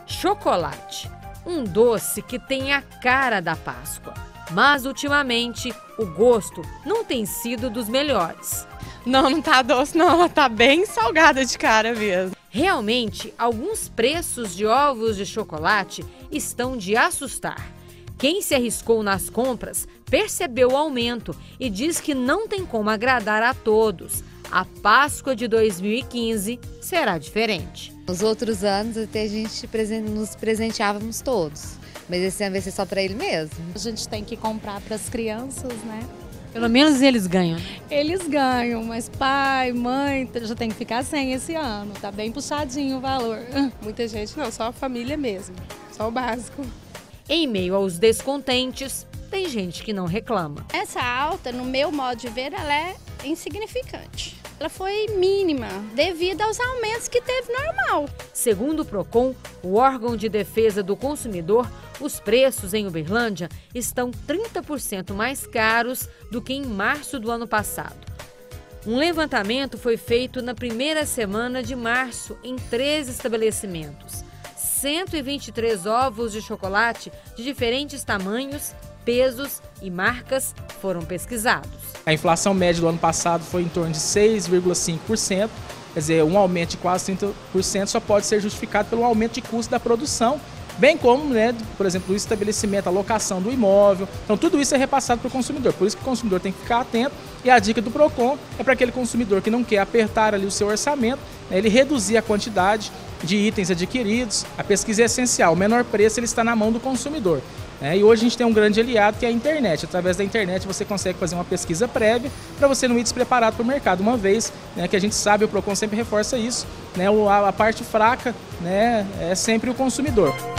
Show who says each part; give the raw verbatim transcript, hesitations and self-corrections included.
Speaker 1: Chocolate, um doce que tem a cara da Páscoa. Mas, ultimamente, o gosto não tem sido dos melhores.
Speaker 2: Não, não tá doce não, ela tá bem salgada de cara mesmo.
Speaker 1: Realmente, alguns preços de ovos de chocolate estão de assustar. Quem se arriscou nas compras percebeu o aumento e diz que não tem como agradar a todos. A Páscoa de dois mil e quinze será diferente.
Speaker 3: Nos outros anos até a gente nos presenteávamos todos, mas esse ano vai ser só para ele mesmo.
Speaker 4: A gente tem que comprar para as crianças, né?
Speaker 1: Pelo menos eles ganham.
Speaker 4: Eles ganham, mas pai, mãe, já tem que ficar sem esse ano. Tá bem puxadinho o valor.
Speaker 5: Muita gente não, só a família mesmo, só o básico.
Speaker 1: Em meio aos descontentes, tem gente que não reclama.
Speaker 6: Essa alta, no meu modo de ver, ela é insignificante. Ela foi mínima, devido aos aumentos que teve normal.
Speaker 1: Segundo o Procon, o órgão de defesa do consumidor, os preços em Uberlândia estão trinta por cento mais caros do que em março do ano passado. Um levantamento foi feito na primeira semana de março em três estabelecimentos. cento e vinte e três ovos de chocolate de diferentes tamanhos, pesos e marcas foram pesquisados.
Speaker 7: A inflação média do ano passado foi em torno de seis vírgula cinco por cento, quer dizer, um aumento de quase trinta por cento só pode ser justificado pelo aumento de custo da produção, bem como, né, por exemplo, o estabelecimento, a locação do imóvel. Então tudo isso é repassado para o consumidor, por isso que o consumidor tem que ficar atento. E a dica do Procon é para aquele consumidor que não quer apertar ali o seu orçamento, né, ele reduzir a quantidade de itens adquiridos. A pesquisa é essencial, o menor preço ele está na mão do consumidor. É, e hoje a gente tem um grande aliado que é a internet. Através da internet você consegue fazer uma pesquisa prévia para você não ir despreparado para o mercado. Uma vez, né, que a gente sabe, o Procon sempre reforça isso, né, a, a parte fraca, né, é sempre o consumidor.